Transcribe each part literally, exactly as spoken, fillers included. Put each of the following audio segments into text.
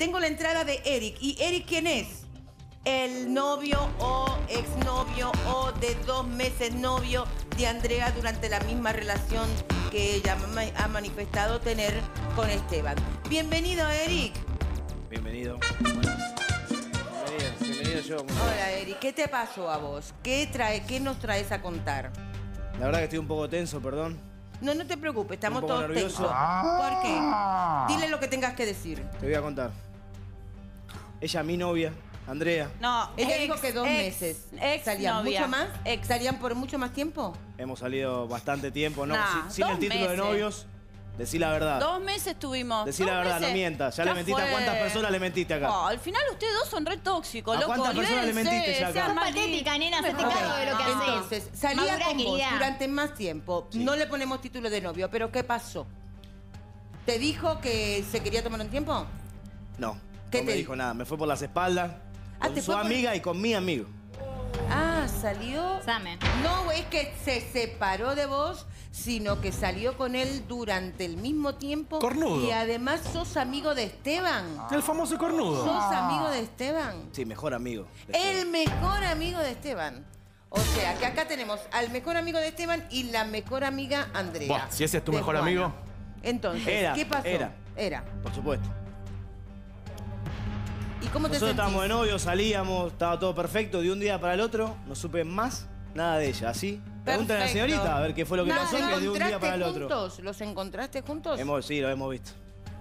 tengo la entrada de Eric. ¿Y Eric quién es? El novio o exnovio o de dos meses novio de Andrea durante la misma relación que ella ha manifestado tener con Esteban. Bienvenido, Eric. Bienvenido. Buenas. Bienvenido, bienvenido yo. Hola, Eric. ¿Qué te pasó a vos? ¿Qué, trae, ¿Qué nos traes a contar? La verdad que estoy un poco tenso, perdón. No, no te preocupes, estamos un poco todos nervioso. tensos. ¿Por qué? Dile lo que tengas que decir. Te voy a contar. Ella, mi novia, Andrea. No, Ella ex, dijo que dos ex, meses. Ex ¿Salían novia. mucho más? Ex. ¿Salían por mucho más tiempo? Hemos salido bastante tiempo, ¿no? Nah, sin sin el dos título meses. de novios. Decí la verdad. Dos meses tuvimos. Decí Dos la verdad, meses. no mientas. Ya, le mentiste fue. a cuántas personas le mentiste acá. Oh, al final ustedes dos son re tóxicos, ¿A loco. cuántas personas le Olvídense, mentiste ya acá? sean Sos más patética, li- nena, hacete Ok, cargo de lo que haces. Entonces, salía Madura, con vos querida. durante más tiempo. Sí. No le ponemos título de novio, pero ¿qué pasó? ¿Te dijo que se quería tomar un tiempo? No, ¿Qué no te me dijo? dijo nada. Me fue por las espaldas, Ah, con ¿te su fue por- amiga y con mi amigo. Ah, salió... Same. No, es que se separó de vos, sino que salió con él durante el mismo tiempo. Cornudo. Y además sos amigo de Esteban. El famoso cornudo. ¿Sos amigo de Esteban? Sí, mejor amigo. El mejor amigo de Esteban. O sea, que acá tenemos al mejor amigo de Esteban y la mejor amiga Andrea. Buah, si ese es tu de mejor Juana. amigo. Entonces, Era, ¿qué pasó? era. Era. Por supuesto. ¿Y cómo te Nosotros sentís? estábamos de novios, salíamos, estaba todo perfecto. De un día para el otro, no supe más nada de ella. Así. Pregúntale a la Perfecto. señorita a ver qué fue lo que Nada, pasó, ¿los que de un día para el encontraste otro. juntos? ¿Los encontraste juntos? Hemos, sí, lo hemos visto.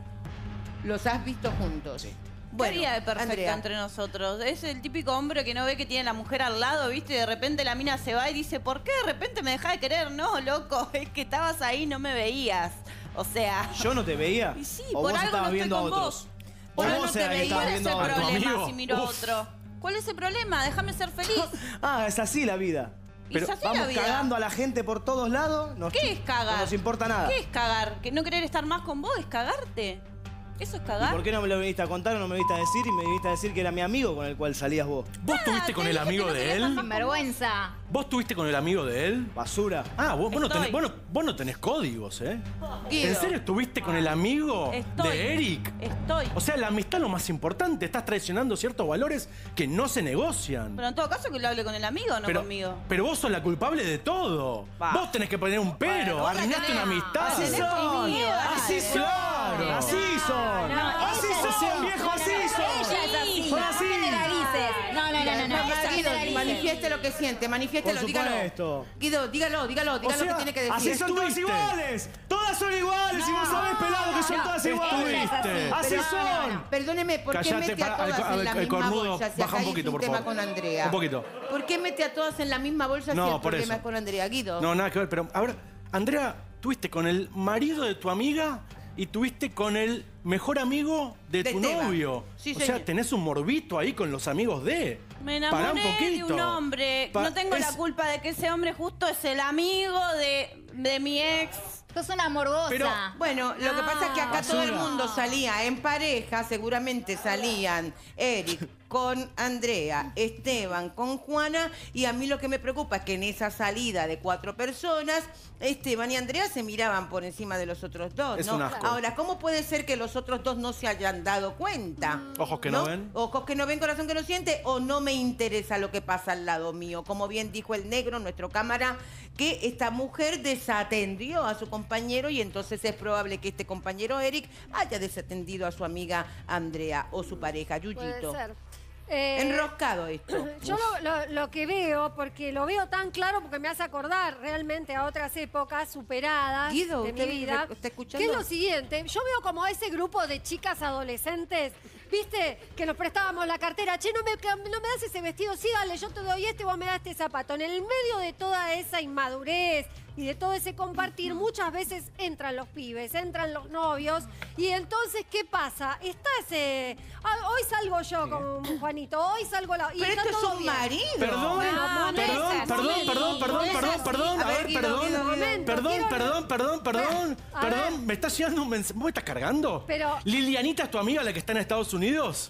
¿Los has visto juntos? Sí. ¿Qué haría de perfecto Andrea, entre nosotros? Es el típico hombre que no ve que tiene la mujer al lado, ¿viste? Y de repente la mina se va y dice, ¿por qué de repente me dejás de querer? No, loco, es que estabas ahí y no me veías. O sea... ¿Yo no te veía? Y sí, ¿O por vos algo estabas no estoy viendo a con otros? vos. ¿O Por algo vos no te eras que veía. estabas ¿Cuál es viendo el a otros? tu problema amigo? si miro a Uf. otro? ¿Cuál es el problema? Déjame ser feliz. Ah, es así la vida. Y Pero es así vamos la vida. cagando a la gente por todos lados. Nos ¿Qué es cagar? No nos importa nada. ¿Qué es cagar? ¿Que no querer estar más con vos es cagarte? ¿Eso es ¿Y cagar? por qué no me lo viniste a contar o no me viniste a decir y me viniste a decir que era mi amigo con el cual salías vos? ¿Vos Nada, tuviste te con el dije que amigo no de quería estar él? más- Sinvergüenza. ¿Vos tuviste con el amigo de él? Basura. Ah, vos, vos no, Estoy. tenés, vos, no, vos no tenés códigos, ¿eh? Guido. ¿En serio estuviste con el amigo Estoy. de Eric? Estoy. O sea, la amistad es lo más importante. Estás traicionando ciertos valores que no se negocian. Pero en todo caso que lo hable con el amigo, no pero, conmigo. pero vos sos la culpable de todo. Va. Vos tenés que poner un pero. Bueno, vos la Arruinaste tenés. una amistad. Así Así son. son. Miedo, Así dale. son. Claro. Así son. No, así ella- son, viejo, así son. Ella es así. Son No así. generalices. No, no, no, no, no. Guido, No generalices. manifieste lo que siente, manifiéstelo, Por dígalo. supuesto. Guido, dígalo, dígalo, dígalo O sea, lo que tiene que así decir. son todas Estuviste. iguales. Todas son iguales y vos sabés, pelado, que son no, todas no, iguales. estuviste. Así Pero- son. Perdóneme, ¿por qué Callate, mete a para- todas al- en la al- misma al cornudo, bolsa? Si baja acá un hay poquito, un por tema favor. con Andrea. Un poquito. ¿Por qué mete a todas en la misma bolsa No, si el por problema eso. es con Andrea? Guido. No, nada que ver, pero ahora, Andrea, tuviste con el marido de tu amiga y tuviste con el mejor amigo de, De tu Esteban. novio. Sí, o señor. sea, tenés un morbito ahí con los amigos de. Me Pará enamoré un poquito. de un hombre. Pa- no tengo es- la culpa de que ese hombre justo es el amigo de, de mi ex. Sos una morbosa. Pero- Bueno, lo que pasa es que acá Basura. todo el mundo salía en pareja, seguramente salían Eric con Andrea, Esteban con Juana, y a mí lo que me preocupa es que en esa salida de cuatro personas, Esteban y Andrea se miraban por encima de los otros dos, Es ¿no? un asco. Ahora, ¿cómo puede ser que los otros dos no se hayan dado cuenta? Ojos que no ven. Ojos que no ven, corazón que no siente, o no me interesa lo que pasa al lado mío. Como bien dijo el negro, nuestro cámara, que esta mujer desatendió a su compañero y entonces es probable que este compañero Eric haya desatendido a su amiga Andrea o su pareja, Yuyito. Puede ser. Eh, Enroscado esto. Yo lo, lo- lo que veo, porque lo veo tan claro, porque me hace acordar realmente a otras épocas superadas Guido, de mi ¿usted vida. está escuchando? Que es lo siguiente, yo veo como a ese grupo de chicas adolescentes, ¿viste? Que nos prestábamos la cartera. Che, no me, no me das ese vestido, sí, dale, yo te doy este y vos me das este zapato. En el medio de toda esa inmadurez y de todo ese compartir, muchas veces entran los pibes, entran los novios, y entonces, ¿qué pasa? Está ese... ah, hoy salgo yo con Juanito, hoy salgo la... y Pero está esto es todo un bien. marido. Perdón, No, no perdón, es perdón, así. perdón, perdón, No perdón, es perdón, así. perdón, A a ver, ver, Guido, perdón, Guido, Guido. Momento, perdón, quiero- perdón, perdón, perdón, A perdón, ver. me estás llegando un mensaje. ¿Vos me estás cargando? Pero- ¿Lilianita es tu amiga la que está en Estados Unidos?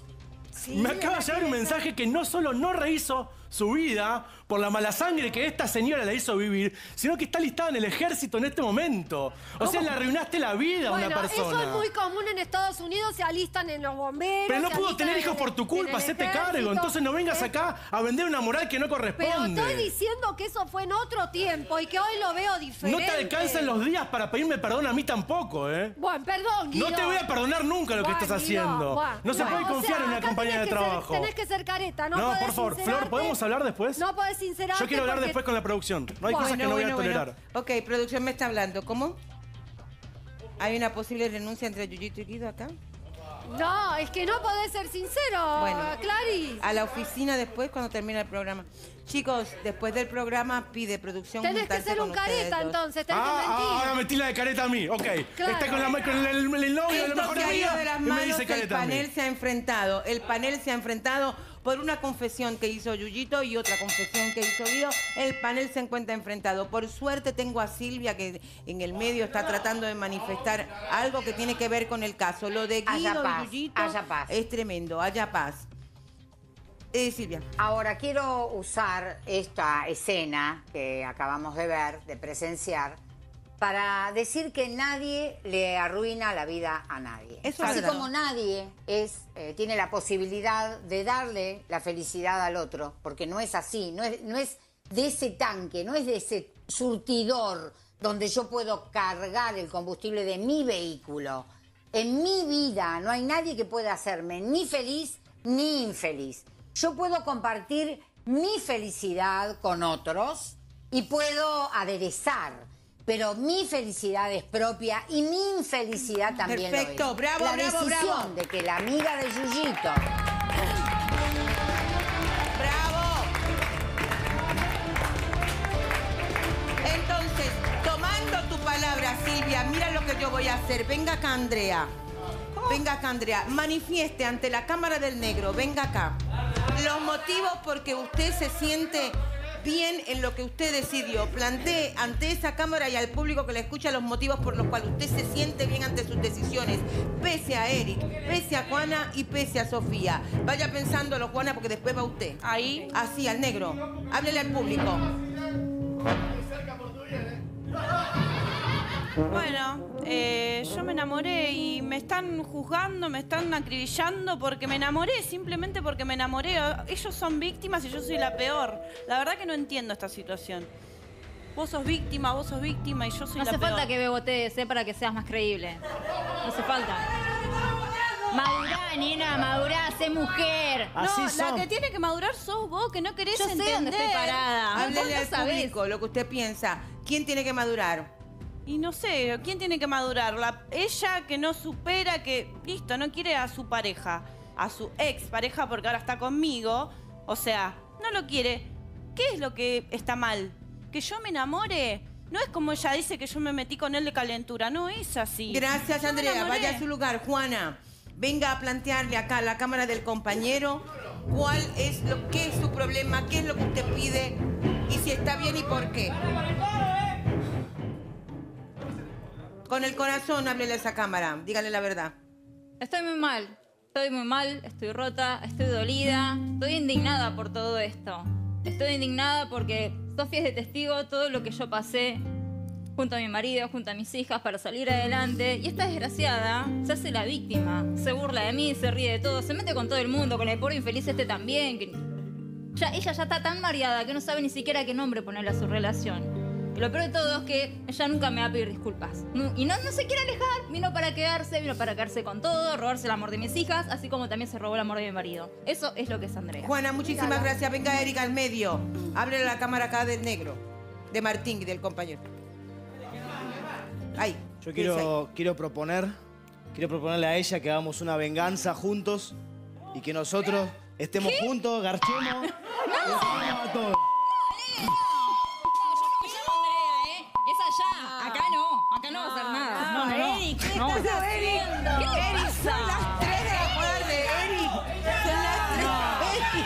Sí, me acaba de la llegar un pieza. mensaje que no solo no rehizo su vida por la mala sangre que esta señora la hizo vivir, sino que está listada en el ejército en este momento. O sea, le arruinaste la vida a Bueno, una persona. eso es muy común en Estados Unidos, se alistan en los bomberos. Pero no se pudo alistan tener en hijos el- por tu culpa, en el hacete ejército. cargo. Entonces no vengas Eh, acá a vender una moral que no Pero corresponde. estoy diciendo que eso fue en otro tiempo y que hoy lo veo No diferente. te alcanzan los días para pedirme perdón a mí tampoco, ¿eh? Bueno, perdón, Guido. No te voy a perdonar nunca lo que Bueno, estás Guido, haciendo. bueno, No se bueno. puede O confiar sea, en una acá compañía de tenés que ser- trabajo. tenés que ser careta, no No, podés por favor. Flor, sincerarte. ¿podemos hablar después? No podés sincerarte Yo quiero hablar porque- después con la producción. No hay Bueno, cosas que no voy a tolerar. Ok, producción me está hablando. ¿Cómo? ¿Hay una posible renuncia entre Yuyito y Guido acá? No, es que no podés ser sincero, Bueno. Clarice. A la oficina después cuando termina el programa. Chicos, después del programa pide producción. Tenés que juntarse ser con un ustedes careta dos. entonces, tenés Ah, que ah, mentir. ahora metí la de careta a mí. Ok. Claro. Está con, la, con el, el- el novio de la Esto mejor se ha ido amiga de las y me manos, dice el careta a mí. panel se ha enfrentado. El panel se ha enfrentado por una confesión que hizo Yuyito y otra confesión que hizo Guido. El panel se encuentra enfrentado. Por suerte tengo a Silvia que en el medio está tratando de manifestar algo que tiene que ver con el caso. Lo de Haya Guido paz, y Yuyito haya paz. es tremendo. Haya paz. Eh, Silvia. Ahora quiero usar esta escena que acabamos de ver, de presenciar, para decir que nadie le arruina la vida a nadie. Eso es Así verdad. como nadie es, eh, tiene la posibilidad de darle la felicidad al otro, porque no es así, no es, no es de ese tanque, no es de ese surtidor donde yo puedo cargar el combustible de mi vehículo. En mi vida no hay nadie que pueda hacerme ni feliz ni infeliz. Yo puedo compartir mi felicidad con otros y puedo aderezar, pero mi felicidad es propia y mi infelicidad también Perfecto, lo es. bravo, La bravo, decisión bravo. de que la amiga de Yuyito ¡Bravo! Entonces, tomando tu palabra, Silvia, mira lo que yo voy a hacer. Venga acá, Andrea. Venga acá, Andrea. Manifieste ante la Cámara del Negro. Venga acá. Los motivos por que usted se siente bien en lo que usted decidió. Plantee ante esa Cámara y al público que le escucha los motivos por los cuales usted se siente bien ante sus decisiones. Pese a Eric, pese a Juana y pese a Sofía. Vaya pensándolo, Juana, porque después va usted. Ahí. Así, al negro. Háblele al público. Bueno, eh, yo me enamoré y me están juzgando, me están acribillando porque me enamoré, simplemente porque me enamoré. Ellos son víctimas y yo soy la peor. La verdad que no entiendo esta situación. Vos sos víctima, vos sos víctima y yo soy No la hace peor. falta que bebotees, ¿eh? Para que seas más creíble. No hace falta. Madurá, nena, madurá, sé mujer. Así No, son. la que tiene que madurar sos vos, que no querés Yo sé entender. dónde estoy parada. Ah, Háblele vos al no sabés. público lo que usted piensa. ¿Quién tiene que madurar? Y no sé, ¿quién tiene que madurar? La, ella que no supera, que, listo, no quiere a su pareja, a su ex pareja porque ahora está conmigo. O sea, no lo quiere. ¿Qué es lo que está mal? ¿Que yo me enamore? No es como ella dice que yo me metí con él de calentura, no es así. Gracias, Yo me Andrea. enamoré. Vaya a su lugar. Juana, venga a plantearle acá a la Cámara del compañero cuál es lo que es su problema, qué es lo que usted pide y si está bien y por qué. Con el corazón, háblele a esa cámara. Dígale la verdad. Estoy muy mal. Estoy muy mal, estoy rota, estoy dolida. Estoy indignada por todo esto. Estoy indignada porque Sofía es de testigo todo lo que yo pasé junto a mi marido, junto a mis hijas para salir adelante. Y esta desgraciada se hace la víctima. Se burla de mí, se ríe de todo, se mete con todo el mundo, con el pobre infeliz este también. Que ya, ella ya está tan mareada que no sabe ni siquiera qué nombre ponerle a su relación. Y lo peor de todo es que ella nunca me va a pedir disculpas. No- y no, no se quiere alejar. Vino para quedarse, vino para quedarse con todo, robarse el amor de mis hijas, así como también se robó el amor de mi marido. Eso es lo que es Andrea. Juana, muchísimas gracias. Venga, Erika, al medio. Háblele a la cámara acá del negro, de Martín y del compañero. Ahí. Yo quiero, quiero proponer, quiero proponerle a ella que hagamos una venganza juntos y que nosotros estemos juntos, garchemos y despidamos a todos. Es allá. Acá no. Acá no va a hacer nada. No, no, no. Eric, ¿qué No. estás haciendo? ¿Qué le Eric, pasa? son las tres de la poder de Eric. Son las tres.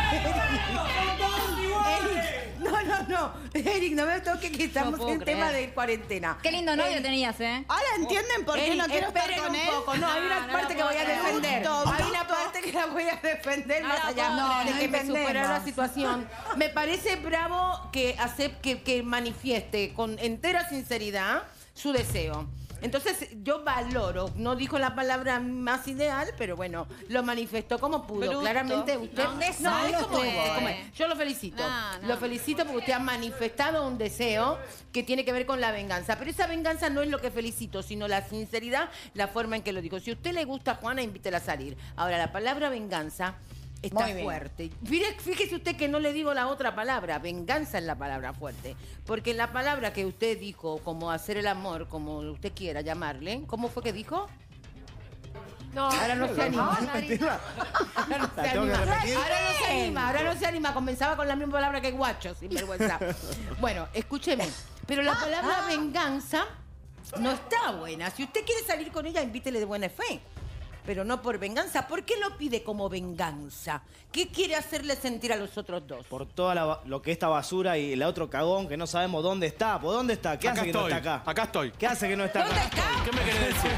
Eric. Eric. No, no, no. Eric, no me toques que estamos puedo en creer. tema de cuarentena. Qué lindo novio tenías, ¿eh? Ahora entienden por qué Eric, no quiero estar esperen con un él. poco. No, hay una No, no parte lo que voy a puedo creer. defender. Bruto, Hay una bruto. parte que que la voy a defender No más la allá puedo de creer. que No me superó la entendemos. situación. Me parece bravo que, acep- que, que manifieste con entera sinceridad su deseo. Entonces, yo valoro, no dijo la palabra más ideal, pero bueno, lo manifestó como pudo. Bruto. Claramente usted... No, un deseo no, es no como es, puede. es como es. Yo lo felicito. No, no. Lo felicito porque usted ha manifestado un deseo que tiene que ver con la venganza. Pero esa venganza no es lo que felicito, sino la sinceridad, la forma en que lo dijo. Si a usted le gusta a Juana, invítela a salir. Ahora, la palabra venganza está Muy bien. fuerte. Fíjese, fíjese usted que no le digo la otra palabra. Venganza es la palabra fuerte. Porque la palabra que usted dijo, como hacer el amor, como usted quiera llamarle, ¿cómo fue que dijo? No, Ahora no se anima. no, Nari. Ahora no ¿La se tengo que anima. repetir? Ahora no se anima, ahora no se anima. Comenzaba con la misma palabra que guacho, sin vergüenza. Bueno, escúcheme. Pero la palabra venganza no está buena. Si usted quiere salir con ella, invítele de buena fe. Pero no por venganza. ¿Por qué lo pide como venganza? ¿Qué quiere hacerle sentir a los otros dos? Por toda la ba- lo que esta basura y el otro cagón que no sabemos dónde está. ¿Por dónde está? ¿Qué Acá hace que estoy, no está acá? acá estoy. ¿Qué hace que no está ¿Dónde acá? está? ¿Qué me querés decir?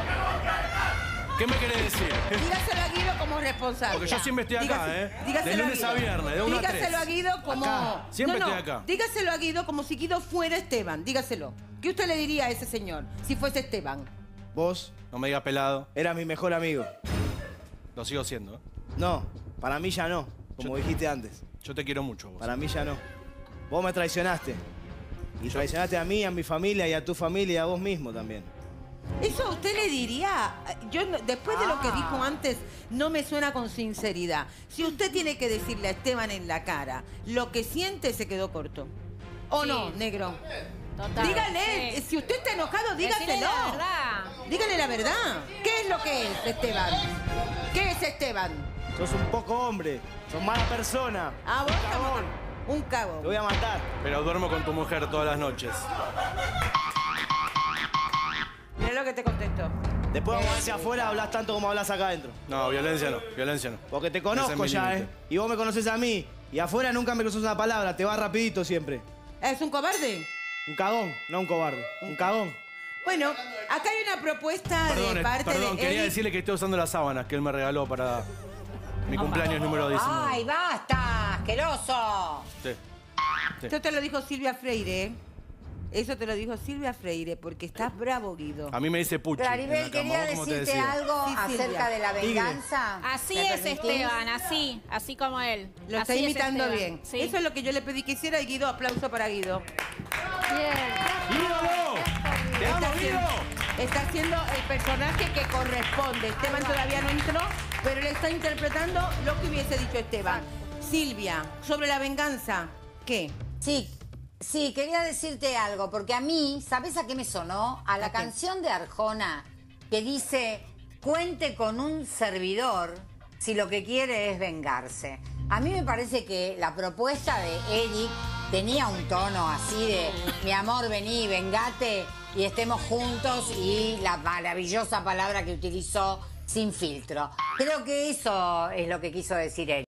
¿Qué me querés decir? Dígaselo a Guido como responsable. Porque yo siempre estoy acá, Dígase- ¿eh? dígaselo De lunes a Guido. viernes, de una a Dígaselo tres. a Guido como... Acá. Siempre no, no, estoy acá. Dígaselo a Guido como si Guido fuera Esteban. Dígaselo. ¿Qué usted le diría a ese señor si fuese Esteban? Vos No me digas pelado. eras mi mejor amigo. Lo sigo siendo, ¿eh? No, para mí ya no, como Yo- dijiste antes. Yo te quiero mucho, vos. Para mí ya no. Vos me traicionaste. Y traicionaste a mí, a mi familia y a tu familia y a vos mismo también. Eso a usted le diría, yo no- después de lo que dijo antes, no me suena con sinceridad. Si usted tiene que decirle a Esteban en la cara lo que siente, se quedó corto. ¿O Sí. no, negro? Total. Dígale, Sí. si usted está enojado, dígaselo. Decile la verdad. Dígale la verdad. ¿Qué es lo que es, Esteban? ¿Qué es Esteban? Sos un poco hombre, sos mala persona. Ah, vos estamos- un Te cabo. voy a matar. Pero duermo con tu mujer todas las noches. Mira lo que te contesto. Después vamos hacia afuera, hablas tanto como hablas acá adentro. No, violencia no, violencia no. Porque te Ese conozco es mi ya, límite. ¿eh? Y vos me conoces a mí. Y afuera nunca me cruzas una palabra, te va rapidito siempre. ¿Es un cobarde? Un cagón, no un cobarde. Un cagón. Bueno, acá hay una propuesta Perdón, de eh, parte perdón, de quería Eric. decirle que estoy usando las sábanas que él me regaló para mi cumpleaños número diecinueve. ¡Ay, basta! ¡Asqueroso! Sí. Esto te lo dijo Silvia Freire. ¿eh? Eso te lo dijo Silvia Freire porque estás bravo, Guido. A mí me dice Puchi. en la Claribel, cama, quería ¿vos cómo te decirte decía? algo Sí, Silvia. acerca de la Tigre. venganza. Así ¿Me es permitís? Esteban, así, así como él. Lo está Así es imitando Esteban. bien. Sí. Eso es lo que yo le pedí que hiciera y Guido, aplauso para Guido. Bien. ¡Ídolo! ¡Te Está amo, haciendo, Guido! está haciendo el personaje que corresponde. Esteban todavía no entró, pero le está interpretando lo que hubiese dicho Esteban. Silvia, sobre la venganza, ¿qué? Sí, sí, quería decirte algo, porque a mí, ¿sabes a qué me sonó? A la ¿A qué? canción de Arjona que dice, cuente con un servidor si lo que quiere es vengarse. A mí me parece que la propuesta de Eric tenía un tono así de, mi amor, vení, vengate y estemos juntos, y la maravillosa palabra que utilizó, sin filtro. Creo que eso es lo que quiso decir Eric.